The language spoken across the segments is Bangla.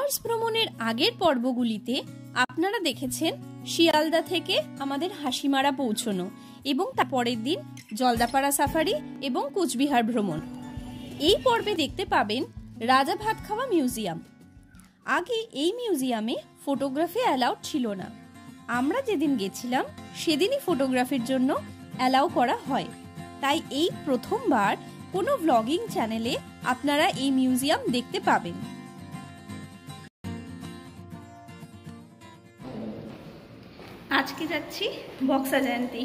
ডুয়ার্স ভ্রমণের আগের পর্বগুলিতে আপনারা দেখেছেন শিয়ালদা থেকে আমাদের হাসিমারা পৌঁছানো এবং তার পরের দিন জলদাপাড়া সাফারি এবং কোচবিহার ভ্রমণ। এই পর্বে দেখতে পাবেন রাজাভাতখাওয়া মিউজিয়াম। আগে এই মিউজিয়ামে ফটোগ্রাফি অ্যালাউড ছিল না। আমরা যেদিন গেছিলাম সেদিনই ফটোগ্রাফির জন্য অ্যালাউ করা হয়, তাই এই প্রথমবার কোনো ব্লগিং চ্যানেলে আপনারা এই মিউজিয়াম দেখতে পাবেন। আজকে যাচ্ছি বক্সা জয়ন্তী।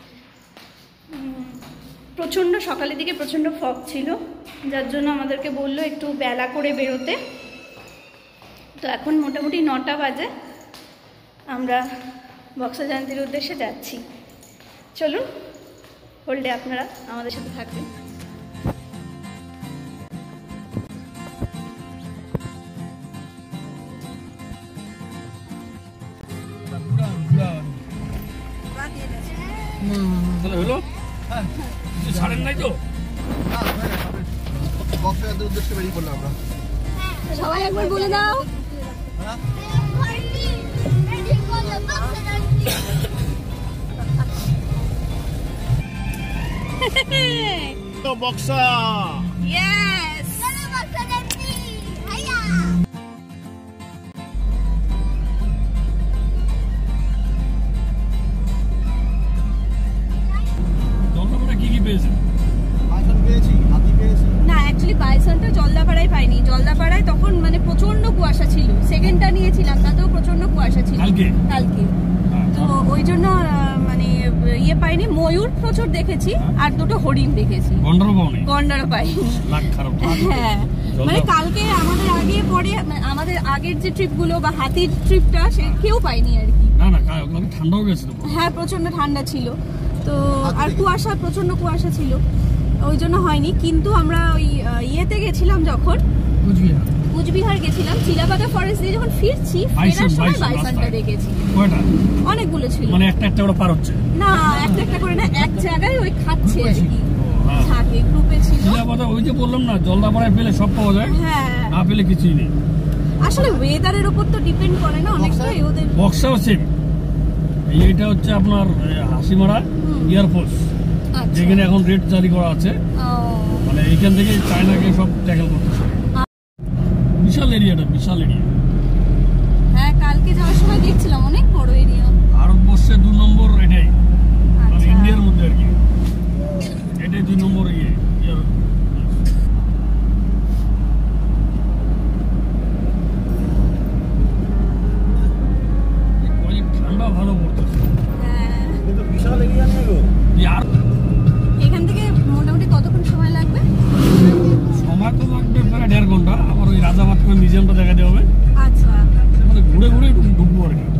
প্রচণ্ড সকালের দিকে প্রচণ্ড ফগ ছিল, যার জন্য আমাদেরকে বললো একটু বেলা করে বেরোতে। তো এখন মোটামুটি 9টা বাজে, আমরা বক্সা জয়ন্তীর উদ্দেশ্যে যাচ্ছি। চলুন, হোল্ডে আপনারা আমাদের সাথে থাকবেন। হলো ছাড়েন নাই তো, উদ্দেশ্যে বেরিয়ে পড়লাম আমরা। সবাই একবার বলে দাও। বক্সা ইয়েস, না অ্যাকচুয়ালি বাইসনটা জলদাপাড়ায় পাইনি। জলদাপাড়ায় তখন মানে প্রচন্ড কুয়াশা ছিল, সেকেন্ডটা নিয়েছিলাম তাতেও প্রচন্ড কুয়াশা ছিল কালকে। তো ওই জন্য মানে ইয়ে পাইনি। ময়ূর প্রচুর দেখেছি আর দুটো হরিণ দেখেছি, গন্ডারও পাইনি। হ্যাঁ, মানে কালকে আমাদের আগে পরে আমাদের আগের যে ট্রিপগুলো বা হাতির ট্রিপটা সে কেউ পাইনি আর কি। ঠান্ডাও গেছিল, হ্যাঁ প্রচন্ড ঠান্ডা ছিল তো, আর কুয়াশা প্রচন্ড কুয়াশা ছিল, ওই জন্য হয়নি। কিন্তু আমরা ওই ইয়েতে গেছিলাম যখন কুচবিহার গেছিলাম, চিলাপাতা ফরেস্ট দিয়ে যখন ফিরছি ফেরার সময় বাইসনটা দেখেছি। অনেকগুলো ছিল, মানে একটা একটা করে পার হচ্ছে না, একটা একটা করে না, এক জায়গায় ওই খাচ্ছে আর কি। থাকে গ্রুপে ছিল। চিলাপাতা ওই যে বললাম না, জলদাপাড়ায় পেলে সব পাওয়া যায়, হ্যাঁ না পেলে কিছুই নেই। আসলে ওয়েদারের উপর তো ডিপেন্ড করে না অনেকটাই ওদের। বক্সাও সেম। এইটা হচ্ছে আপনার হাসিমারা এয়ারফোর্স, যেখানে এখন রেড জারি করা আছে। মানে এইখান থেকে চায়নাকে সব ট্যাকেল করতেছে। বিশাল এরিয়াটা, বিশাল এরিয়া। হ্যাঁ, কালকে যাওয়ার সময় দেখছিলাম অনেক বড় এরিয়া। ভারতবর্ষের 2 নম্বর এটাই, মানে ইন্ডিয়ার মধ্যে আর কি, এটাই 2 নম্বর ইয়ে। ঠান্ডা ভালো পড়তেছে, কিন্তু বিশাল এরিয়া নেই গো। এখান থেকে মোটামুটি কতক্ষণ সময় লাগবে? সময় তো লাগবে প্রায় 1.5 ঘন্টা। আবার ওই রাজাভাতখাওয়া মিউজিয়ামটা দেখাতে হবে। আচ্ছা, মানে ঘুরে ঘুরে ঢুকবো আর কি।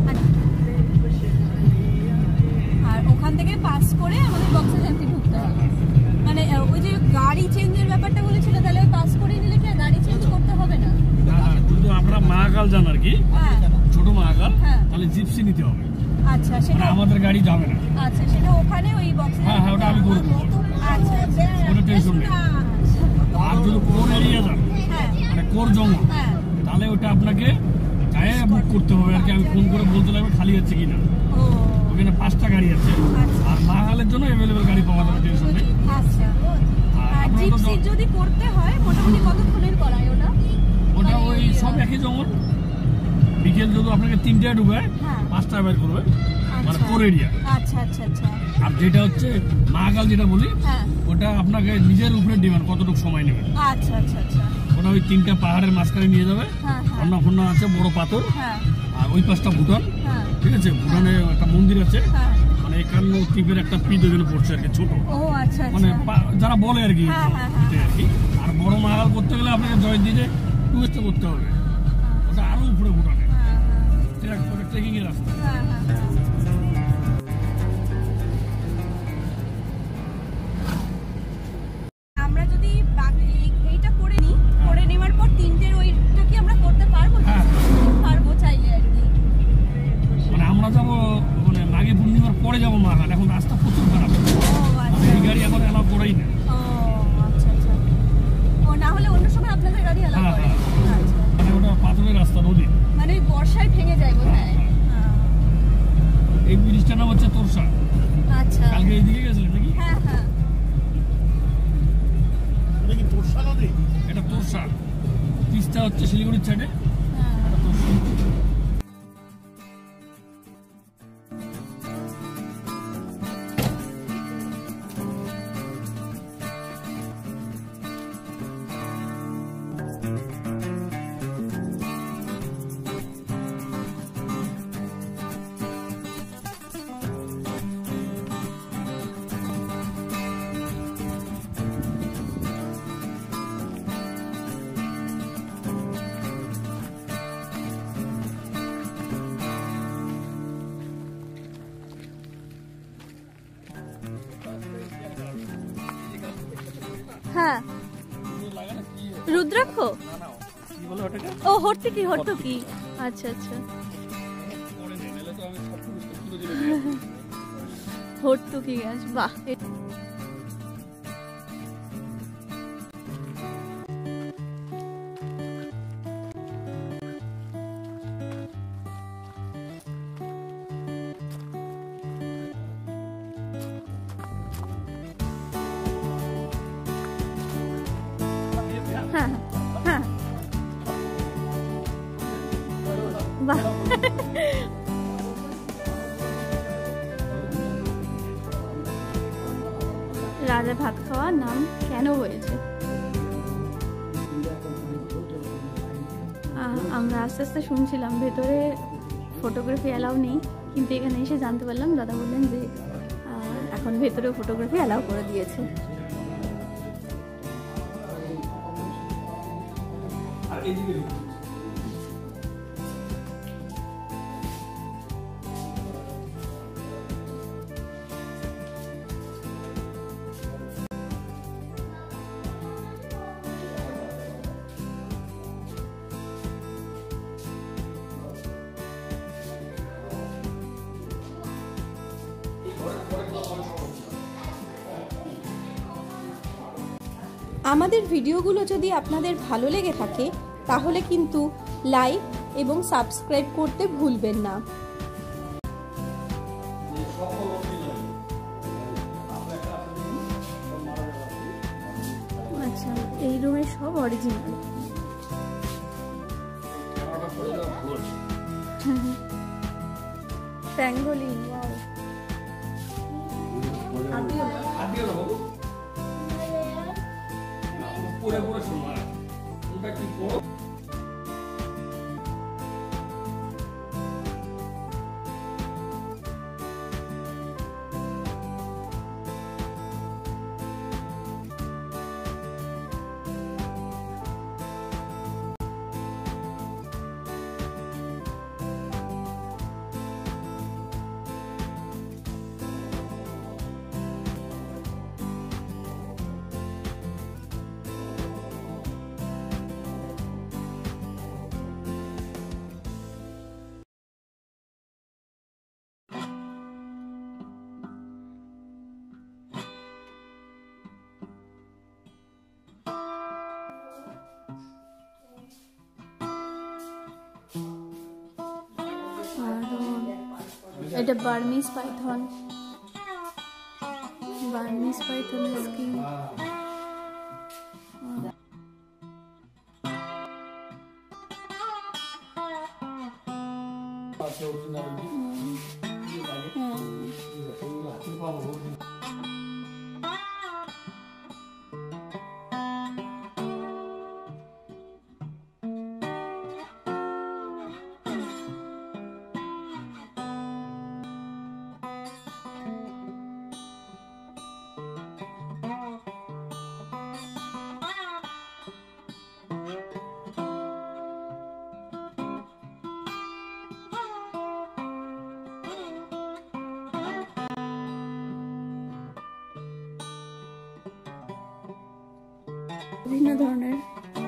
আর ওখান থেকে পাস করে আমাদের বক্সা জয়ন্তী ঢুকতে হবে। মানে ওই যে গাড়ি চেঞ্জের ব্যাপারটা বলেছিল, তাহলে ওই পাস করে নিলে কি গাড়ি চেঞ্জ করতে হবে না? না, শুধু আমরা মহাকাল যান আর কি, ছোট মহাকাল, তাহলে জিপসি নিতে হবে। আচ্ছা, সেটা আমাদের গাড়ি যাবে না। আচ্ছা, সেটা ওখানে ওই বক্সে। হ্যাঁ হ্যাঁ, ওটা আমি করে দেবো। আচ্ছা, কোনো টেনশন নেই। আর যদি কোর এরিয়া যান, মানে কোর জঙ্গল, তাহলে ওটা আপনাকে গায়ে বুক করতে হবে আর কি। আমি ফোন করে বলতে লাগবে খালি আছে কিনা। ওখানে 5টা গাড়ি আছে, আর মহাকালের জন্য অ্যাভেলেবেল গাড়ি পাওয়া যাবে, টেনশন নেই। আচ্ছা, আর জিপসি যদি করতে হয় মোটামুটি কতক্ষণের করায় ওটা? ওটা ওই সব একই জঙ্গল। বিকেল যদি আপনাকে 3টায় ঢুকায়, 5টায় বের করবে, মানে কোর এরিয়া। আচ্ছা আচ্ছা আচ্ছা। আর যেটা হচ্ছে মহাকাল যেটা বলি, ওটা আপনাকে নিজের উপরে ডিমান্ড কতটুকু সময় নেবে। আচ্ছা আচ্ছা আচ্ছা। ওটা ওই 3টা পাহাড়ের মাঝখানে নিয়ে যাবে, ফন্না ফন্না আছে, বড় পাথর, আর ওই পাশটা ভুটান। ঠিক আছে, ভুটানে একটা মন্দির আছে, মানে 51 টিপের একটা পিঠ ওখানে পড়ছে আর কি, ছোট। মানে যারা বলে আর কি, আর বড় মহাকাল করতে গেলে আপনাকে জয়ন্তীতে টুরিস্ট করতে হবে, ওটা আরো উপরে ভুটানে, ট্রেকিং এর রাস্তা। আমরা যদি এইটা করে নিই, করে নেওয়ার পর 3টের ওইটা কি আমরা করতে পারবো? পারবো চাইলে আর কি। মানে আমরা যাবো মানে মাঘী পূর্ণিমার পরে যাবো মহাকাল, এখন রাস্তা প্রচুর খারাপ, এই গাড়ি এখন এলাও করেই না। আচ্ছা আচ্ছা, ও না হলে অন্য সময় আপনাদের গাড়ি এলাও করে? মানে ওটা পাথরের রাস্তা, নদী। তোরসা। আচ্ছা, কালকে এইদিকে গেছিলেন নাকি? হ্যাঁ হ্যাঁ। এটা কি তোরসা নদী? এটা তোরসা। তিস্তা হচ্ছে শিলিগুড়ির সাইডে। এটা তোরসা। হ্যাঁ, রুদ্রাক্ষ। ও হর্তুকি, হর্তুকি। আচ্ছা আচ্ছা, হর্তুকি গাছ। বাহ, হ্যাঁ হ্যাঁ, বাহ। রাজা ভাত খাওয়া নাম কেন হয়েছে? আমরা আস্তে আস্তে শুনছিলাম ভেতরে ফটোগ্রাফি অ্যালাউ নেই, কিন্তু এখানে এসে জানতে পারলাম, দাদা বললেন যে এখন ভেতরে ফটোগ্রাফি অ্যালাউ করে দিয়েছে। আমাদের ভিডিওগুলো যদি আপনাদের ভালো লেগে থাকে তাহলে কিন্তু লাইক এবং সাবস্ক্রাইব করতে ভুলবেন না। আচ্ছা, এই রুমের সব অরিজিনাল। Pangolin, wow. পুরো পুরো সময় ওটা কি বড়? এটা বার্মিজ পাইথন, বার্মিজ পাইথনের স্কিন। বিভিন্ন ধরনের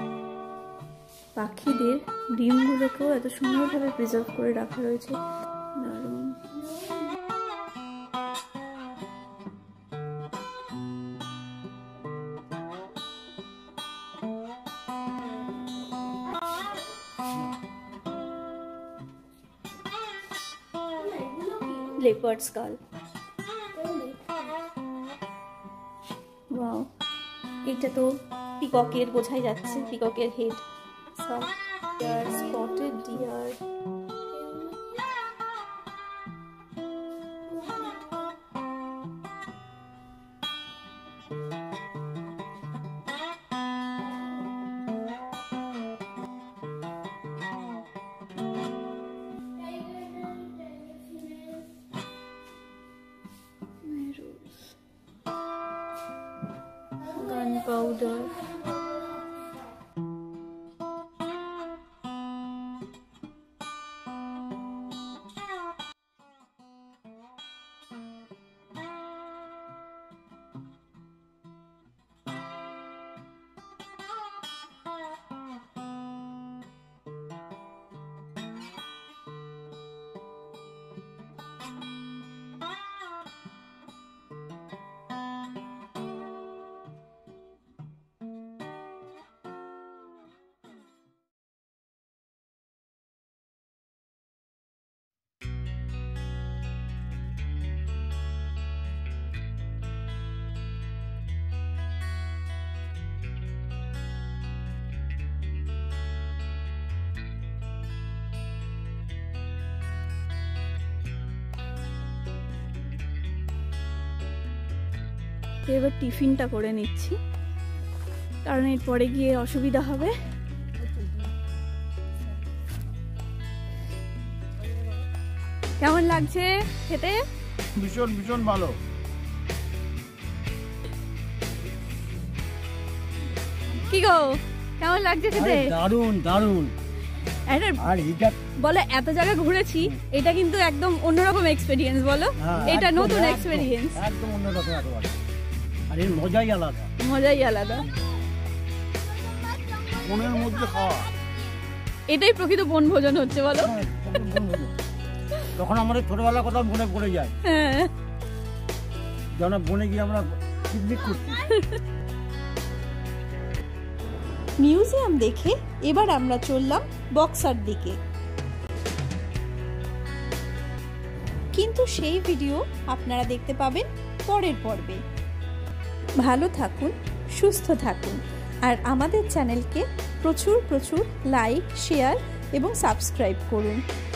পাখিদের ডিমগুলোকেও এত সুন্দরভাবে প্রিজার্ভ করে রাখা রয়েছে, দারুণ। Leopard skull. ওয়াও, এটা তো পিককের বোঝাই যাচ্ছে, পিককের হেড। স্পটেড ডিয়ার, gunpowder, এবার টিফিনটা করে নিচ্ছি, কারণ এরপরে গিয়ে অসুবিধা হবে। কেমন লাগছে খেতে? ভীষণ ভীষণ ভালো। কি গো, কেমন লাগছে খেতে? দারুণ দারুণ। আর এটা বলে এত জায়গা ঘুরেছি, এটা কিন্তু একদম অন্যরকম এক্সপেরিয়েন্স। বলো, এটা নতুন এক্সপেরিয়েন্স, একদম অন্যরকম একেবারে। আর এর মজাই আলাদা, মজাই আলাদা। মনের মধ্যে খাওয়া, এটাই প্রকৃত বনভোজন হচ্ছে। বলো, তখন আমাদের ছোটবেলার কথা মনে পড়ে যায়। হ্যাঁ, যেন বনে গিয়ে আমরা পিকনিক করছি। মিউজিয়াম দেখে এবার আমরা চললাম বক্সার দিকে, কিন্তু সেই ভিডিও আপনারা দেখতে পাবেন পরের পর্বে। ভালো থাকুন, সুস্থ থাকুন, আর আমাদের চ্যানেলকে প্রচুর প্রচুর লাইক, শেয়ার এবং সাবস্ক্রাইব করুন।